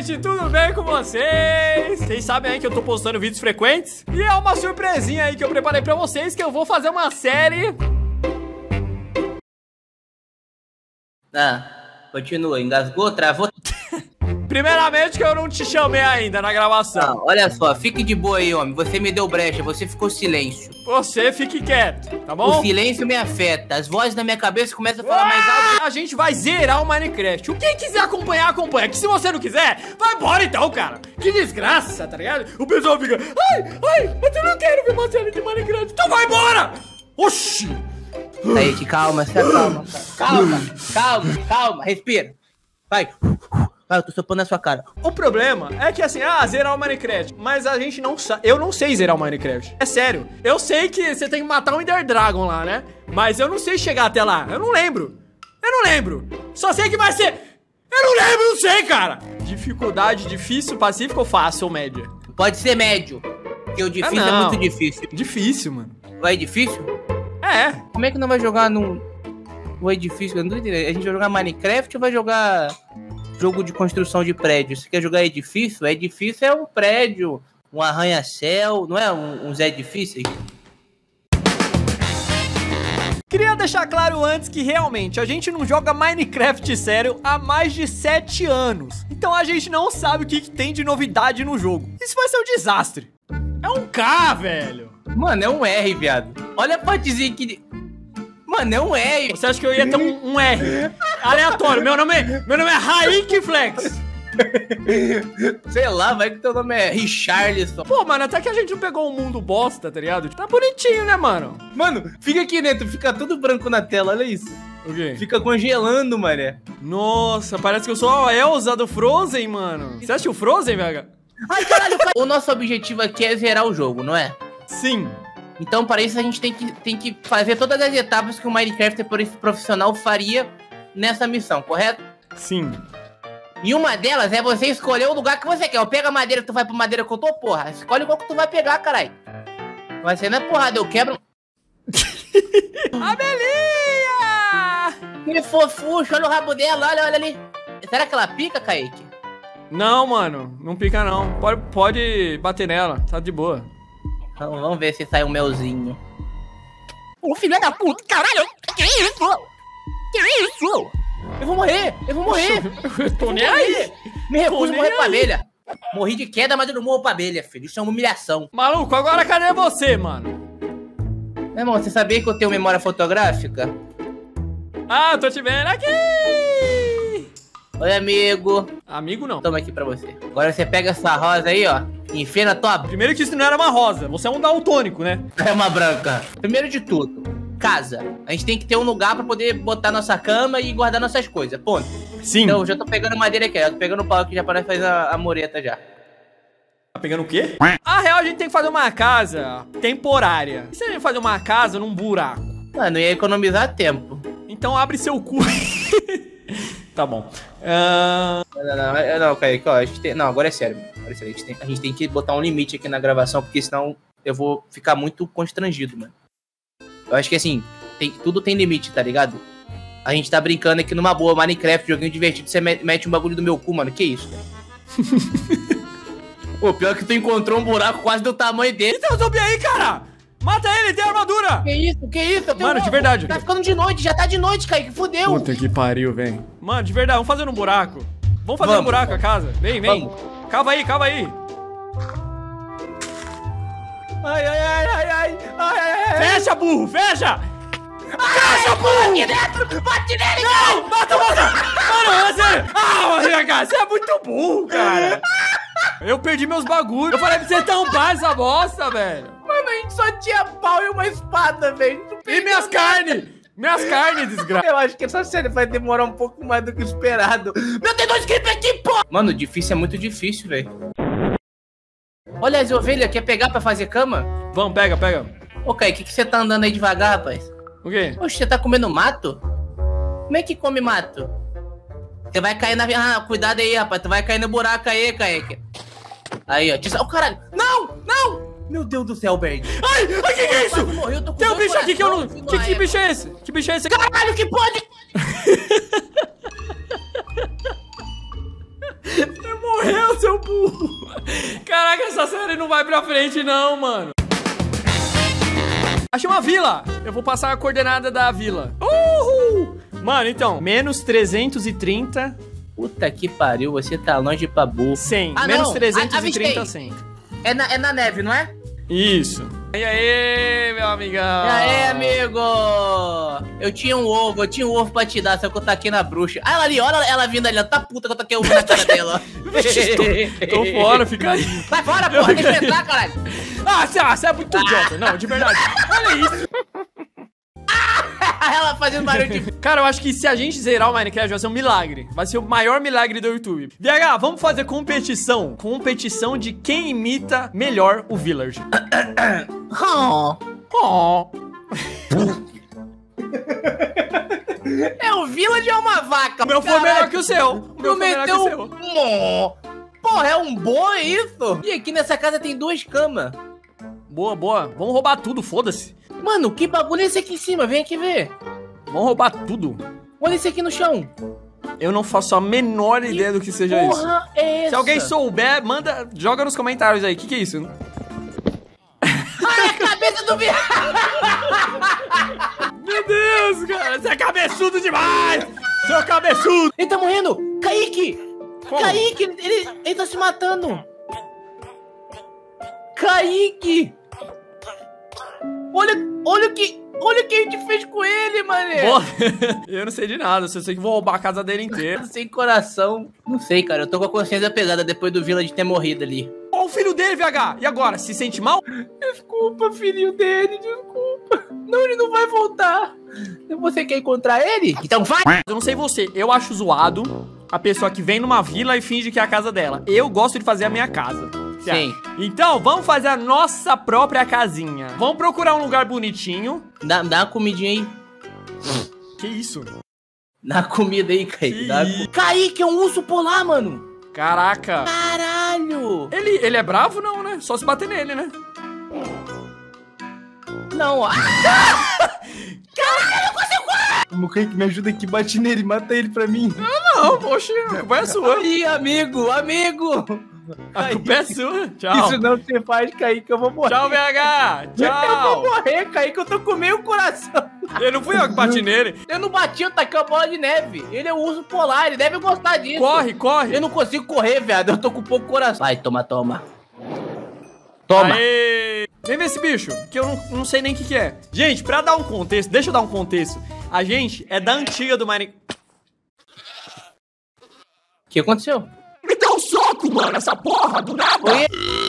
gente, tudo bem com vocês? Vocês sabem aí que eu tô postando vídeos frequentes? E é uma surpresinha aí que eu preparei pra vocês, que eu vou fazer uma série... Continua, engasgou, travou? Primeiramente que eu não te chamei ainda na gravação. Não, olha só, fique de boa aí, homem. Você me deu brecha, você ficou silêncio. Você fique quieto, tá bom? O silêncio me afeta, as vozes na minha cabeça começam a falar mais alto. A gente vai zerar o Minecraft. Quem quiser acompanhar, acompanha. Que se você não quiser, vai embora então, cara. Que desgraça, tá ligado? O pessoal fica, ai, mas eu não quero ver uma série de Minecraft. Então vai embora! Oxi! Kaique, calma, se acalma, calma, respira. Vai, eu tô sopando na sua cara. O problema é que assim, zerar o Minecraft. Mas a gente não sabe. Eu não sei zerar o Minecraft. É sério. Eu sei que você tem que matar um Ender Dragon lá, né? Mas eu não sei chegar até lá. Eu não lembro. Só sei que vai ser. Eu não lembro, não sei, cara. Dificuldade, difícil, pacífico ou fácil ou média? Pode ser médio. Porque o difícil é muito difícil. Difícil, mano. Vai difícil? É. Como é que não vai jogar no edifício? Eu não tô entendendo. A gente vai jogar Minecraft ou vai jogar jogo de construção de prédio? Você quer jogar edifício? Edifício é um prédio, um arranha-céu, não é uns edifícios? Queria deixar claro antes que realmente a gente não joga Minecraft sério há mais de 7 anos. Então a gente não sabe o que tem de novidade no jogo. Isso vai ser um desastre. É um K, velho. Mano, é um R, viado. Olha a partezinha aqui. Mano, é um R. Você acha que eu ia ter um R? Aleatório. Meu nome é Raik Flex. Sei lá, vai que teu nome é Richarlison. Pô, mano, até que a gente não pegou um mundo bosta, tá ligado? Tá bonitinho, né, mano? Mano, fica aqui dentro, fica tudo branco na tela, olha isso. O quê? Fica congelando, mané. Nossa, parece que eu sou a Elsa do Frozen, mano. Você assistiu Frozen, VH? Ai, caralho, o nosso objetivo aqui é zerar o jogo, não é? Sim. Então, para isso, a gente tem que fazer todas as etapas que o Minecraft profissional faria nessa missão, correto? Sim. E uma delas é você escolher o lugar que você quer. Pega a madeira que tu vai pra madeira que eu tô, porra. Escolhe qual que tu vai pegar, caralho. Vai ser, não é porrada, eu quebro... Amelinha! Que fofucho, olha o rabo dela, olha ali. Será que ela pica, Kaique? Não, mano, não pica não. Pode bater nela, tá de boa. Então, vamos ver se sai um melzinho. Ô, filho da puta, caralho! Que isso? Que isso? Eu vou morrer! Eu tô nem aí! Me recuso a morrer pra abelha. Morri de queda, mas eu não morro pra abelha, filho. Isso é uma humilhação. Maluco, agora cadê você, mano? Meu irmão, você sabia que eu tenho memória fotográfica? Eu tô te vendo aqui! Oi, amigo. Amigo não. Toma aqui pra você. Agora você pega essa rosa aí, ó, e enfia na tua... Primeiro que isso não era uma rosa, você é um daltônico, né? É uma branca. Primeiro de tudo, casa. A gente tem que ter um lugar pra poder botar nossa cama e guardar nossas coisas, ponto. Sim. Então, eu já tô pegando madeira aqui, ó. Tô pegando o pau aqui já para fazer a mureta já. Tá pegando o quê? A real, a gente tem que fazer uma casa temporária. E se a gente fazer uma casa num buraco? Mano, ia economizar tempo. Então abre seu cu. Tá bom. Não, Kaique, ó, não, agora é sério. Agora é sério. A gente tem que botar um limite aqui na gravação, porque senão eu vou ficar muito constrangido, mano. Eu acho que assim, tudo tem limite, tá ligado? A gente tá brincando aqui numa boa, Minecraft, joguinho divertido, você mete um bagulho do meu cu, mano, que isso, velho? Pô, pior que tu encontrou um buraco quase do tamanho dele. E tem um zumbi aí, cara! Mata ele, tem armadura! Que isso? Mano, de verdade. Tá ficando de noite, já tá de noite, Kaique, fudeu. Puta que pariu, velho. Mano, de verdade, vamos fazer um buraco. Vamos fazer um buraco a casa. Vem. Vamos. Cava aí. Ai. Fecha, burro, fecha! Fecha, burro! Bate nele! Não, mata! Mano, você é muito burro, cara. Eu perdi meus bagulhos. Eu falei pra você tampar essa bosta, velho. Mano, a gente só tinha pau e uma espada, velho. E minhas carnes? Minhas carnes, desgraça. Eu acho que essa série vai demorar um pouco mais do que o esperado. Meu, tem 2 clipes aqui, pô! Mano, difícil é muito difícil, velho. Olha as ovelhas, quer pegar pra fazer cama? Vamos, pega. Ô, Kaique, que você tá andando aí devagar, rapaz? O quê? Oxe, você tá comendo mato? Como é que come mato? Você vai cair na... cuidado aí, rapaz. Tu vai cair no buraco aí, Kaique. Aí, ó. Ó, caralho. Não! Meu Deus do céu, Berg. Ai, que é isso? Morreu, tô com tem um bicho aqui que eu não... coração, Que bicho é esse? Que bicho é esse? Caralho, que pode... Você morreu. morreu, seu burro. Caraca, essa série não vai pra frente, não, mano. Achei uma vila. Eu vou passar a coordenada da vila. Uhul. Mano, então, menos 330. Puta que pariu, você tá longe pra burro. 100. Ah, menos não. 330, 100. É na neve, não é? Isso. E aí, meu amigão? E aí, amigo? Eu tinha um ovo pra te dar, só que eu taquei na bruxa. Ah, ela ali, olha ela vindo ali, ela tá puta que eu taquei o ovo na cara dela. Tô fora, fica aí. Vai fora, porra, deixa eu entrar, caralho. Você é muito idiota. Não, de verdade. Olha isso. Ela fazendo barulho de... Cara, eu acho que se a gente zerar o Minecraft vai ser um milagre. Vai ser o maior milagre do YouTube. VH, vamos fazer competição. Competição de quem imita melhor o Village. Oh. É o Village ou uma vaca? O meu foi melhor que o seu. O meu foi melhor que o seu. Porra, é um boi isso? E aqui nessa casa tem 2 camas. Boa, boa. Vamos roubar tudo, foda-se. Mano, que bagulho é esse aqui em cima? Vem aqui ver. Vamos roubar tudo. Olha esse aqui no chão. Eu não faço a menor ideia do que seja isso. Porra, é essa? Se alguém souber, manda, joga nos comentários aí. O que é isso? Ai, a cabeça do viado! Meu Deus, cara. Você é cabeçudo demais. Seu cabeçudo. Ele tá morrendo. Kaique. Como? Kaique, ele tá se matando. Kaique. Olha o que a gente fez com ele, mané. Boa. Eu não sei de nada, eu só sei que vou roubar a casa dele inteira. Sem coração. Não sei, cara. Eu tô com a consciência pesada depois do Village ter morrido ali. Olha o filho dele, VH. E agora? Se sente mal? Desculpa, filhinho dele. Desculpa. Não, ele não vai voltar. Você quer encontrar ele? Então vai. Eu não sei você, eu acho zoado a pessoa que vem numa vila e finge que é a casa dela. Eu gosto de fazer a minha casa. Sim. Então, vamos fazer a nossa própria casinha. Vamos procurar um lugar bonitinho. Dá uma comidinha aí. Que isso? Dá uma comida aí, Kaique. Kaique é um urso polar, mano. Caraca. Caralho. Ele é bravo não, né? Só se bater nele, né? Não, ó. Caralho, eu consigo correr. O Kaique me ajuda aqui, bate nele, mata ele pra mim. Não, poxa, a culpa é sua. Aí, amigo. A culpa é sua. Tchau. Isso não se faz, Kaique, eu vou morrer. Tchau, VH. Eu Tchau. vou morrer, Kaique, eu tô com meio coração. Eu não fui eu que bati nele. Eu não bati, eu taquei a bola de neve. Ele é um urso polar, ele deve gostar disso. Corre, corre. Eu não consigo correr, viado, eu tô com pouco coração. Vai, toma. Toma. Aê. Vem ver esse bicho, que eu não sei nem o que é. Gente, pra dar um contexto, deixa eu dar um contexto. A gente é da antiga do Minecraft. O que aconteceu? Me dá um soco, mano, essa porra do nada. Oi?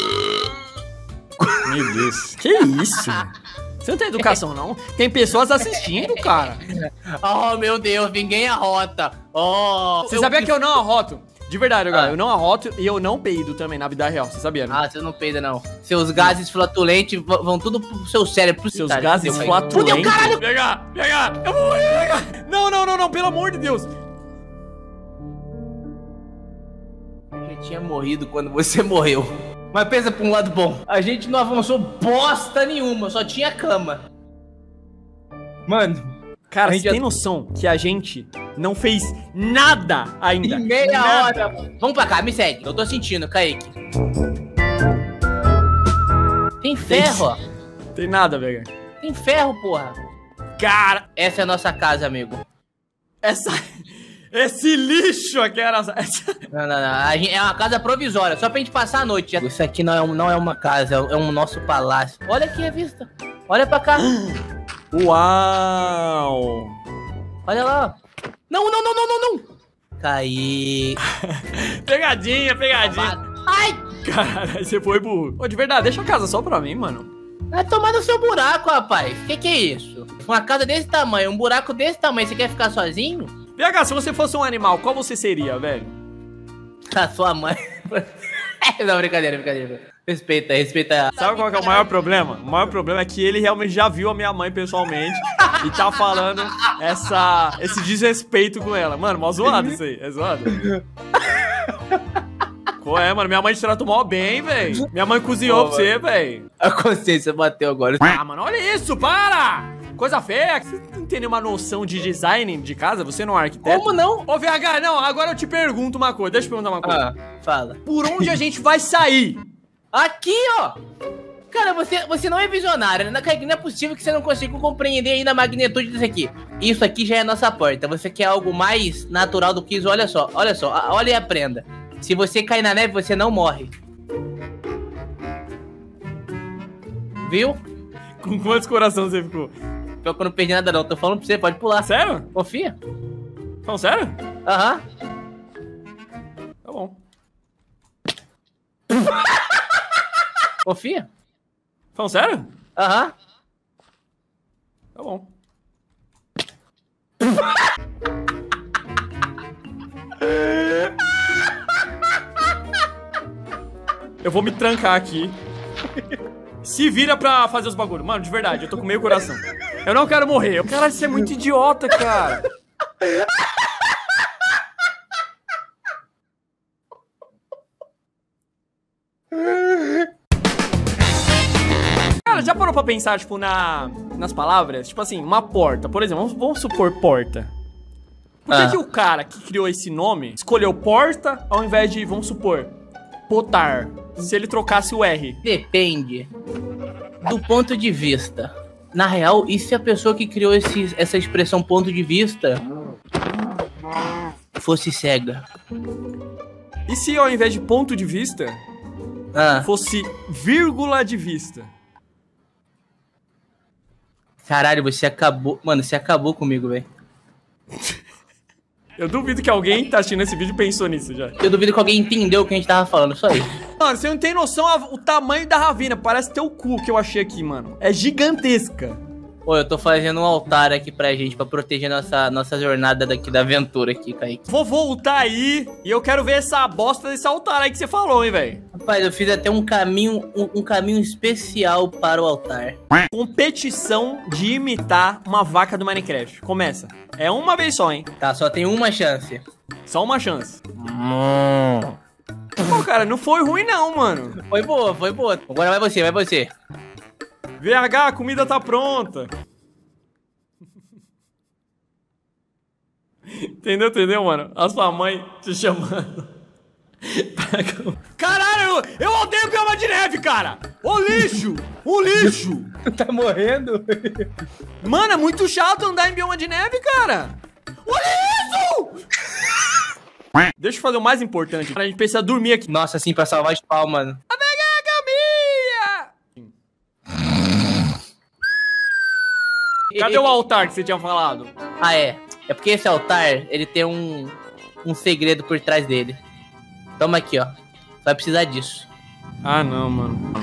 Meu Deus. Que isso? Você não tem educação, não? Tem pessoas assistindo, cara. Oh, meu Deus, ninguém arrota. Oh. Você sabia que eu não arroto? De verdade, galera, eu não arroto e eu não peido também na vida real, você sabia, né? Ah, você não peida, não. Seus gases flatulentes vão tudo pro seu cérebro. Seus gases flatulentes. Caralho! Pega! Eu vou morrer, pega! Não, pelo amor de Deus. Eu já tinha morrido quando você morreu. Mas pensa pra um lado bom. A gente não avançou bosta nenhuma, só tinha cama. Mano, cara, a você gente tem noção que a gente não fez nada ainda? Em meia Nada. hora. Vamos pra cá, me segue. Eu tô sentindo, Kaique. Tem ferro, ó. Tem nada, velho. Tem ferro, porra. Cara, Essa é a nossa casa, amigo. esse lixo aqui era... Não. É uma casa provisória, só pra gente passar a noite. Isso aqui não é uma casa, é um nosso palácio. Olha aqui a vista. Olha pra cá. Uau! Olha lá. Não. Kaique. Pegadinha. Ai! Cara, você foi burro. Ô, de verdade, deixa a casa só pra mim, mano. Vai tomar no seu buraco, rapaz. Que é isso? Uma casa desse tamanho, um buraco desse tamanho, você quer ficar sozinho? VH, se você fosse um animal, qual você seria, velho? A sua mãe. Não, brincadeira. Respeita. Sabe qual que é o maior problema? O maior problema é que ele realmente já viu a minha mãe pessoalmente e tá falando esse desrespeito com ela. Mano, mó zoado isso aí. É zoado. Qual é, mano? Minha mãe te tratou mó bem, velho. Minha mãe cozinhou pra você, velho. A consciência bateu agora. Ah, mano, olha isso, para! Coisa feia. Você não tem nenhuma noção de design de casa? Você não é arquiteto? Como não? Ô, VH, não, agora eu te pergunto uma coisa. Deixa eu perguntar uma coisa. Fala. Por onde a gente vai sair? Aqui, ó. Cara, você não é visionário, né? Kaique, não é possível que você não consiga compreender ainda a magnitude disso aqui. Isso aqui já é a nossa porta. Você quer algo mais natural do que isso? Olha só, olha e aprenda. Se você cair na neve, você não morre. Viu? Com quantos corações você ficou? Pior que eu não perdi nada não, tô falando pra você, pode pular. Sério? Confia. Falando sério? Aham. Tá bom. Confia. Falando sério? Aham. Tá bom. Eu vou me trancar aqui. Se vira pra fazer os bagulhos. Mano, de verdade, eu tô com meio coração. Eu não quero morrer. Caralho, você é muito idiota, cara. Cara, já parou pra pensar, tipo, nas palavras? Tipo assim, uma porta. Por exemplo, vamos supor porta. Por que o cara que criou esse nome escolheu porta ao invés de, vamos supor, potar? Se ele trocasse o R. Depende do ponto de vista. Na real, e se a pessoa que criou essa expressão ponto de vista fosse cega? E se ao invés de ponto de vista, fosse vírgula de vista? Caralho, você acabou... Mano, você acabou comigo, velho. Eu duvido que alguém tá assistindo esse vídeo pensou nisso já. Eu duvido que alguém entendeu o que a gente tava falando, só isso. Mano, você não tem noção o tamanho da ravina. Parece teu cu que eu achei aqui, mano. É gigantesca. Ô, eu tô fazendo um altar aqui pra gente, pra proteger nossa jornada daqui da aventura aqui, Kaique. Vou voltar aí e eu quero ver essa bosta desse altar aí que você falou, hein, velho. Rapaz, eu fiz até um caminho especial para o altar. Competição de imitar uma vaca do Minecraft. Começa. É uma vez só, hein. Tá, só tem uma chance. Só uma chance. Pô, cara, não foi ruim não, mano. Foi boa, foi boa. Agora vai você. VH, a comida tá pronta. Entendeu, mano? A sua mãe te chamando. Caralho, eu odeio bioma de neve, cara. Ô lixo, um lixo. Tá morrendo? Mano, é muito chato andar em bioma de neve, cara. Olha isso! Deixa eu fazer o mais importante. A gente precisa dormir aqui. Nossa, assim, pra salvar spawn, mano. Cadê o altar que você tinha falado? Ah, é. É porque esse altar, ele tem um segredo por trás dele. Toma aqui, ó. Vai precisar disso. Ah, não, mano.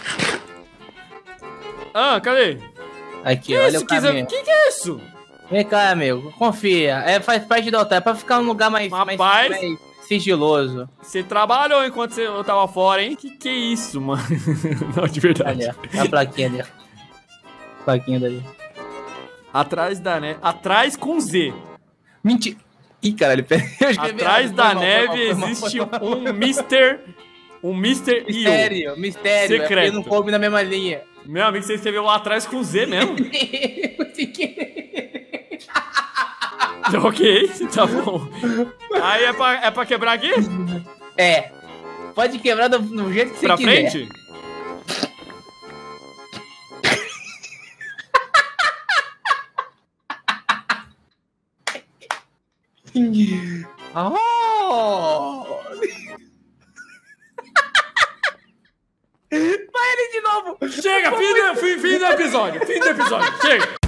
Ah, cadê? Aqui, Que olha isso? o caminho. Que é isso? Vem cá, amigo. Confia. Faz parte do altar. É pra ficar num lugar mais sigiloso. Você trabalhou enquanto eu tava fora, hein? Que é isso, mano? Não, de verdade. Olha, a plaquinha ali. A plaquinha dali. Atrás da neve. Atrás com Z. Mentira. Ih, caralho, pera. Atrás da neve existe um Mr. Mistério. Secreto. É porque não coube na mesma linha. Meu amigo, você escreveu lá atrás com Z mesmo? Ok, tá bom. Aí é pra quebrar aqui? É. Pode quebrar do jeito que você quiser. Pra frente? Oh! Vai ele de novo! Chega, fim do episódio. Chega.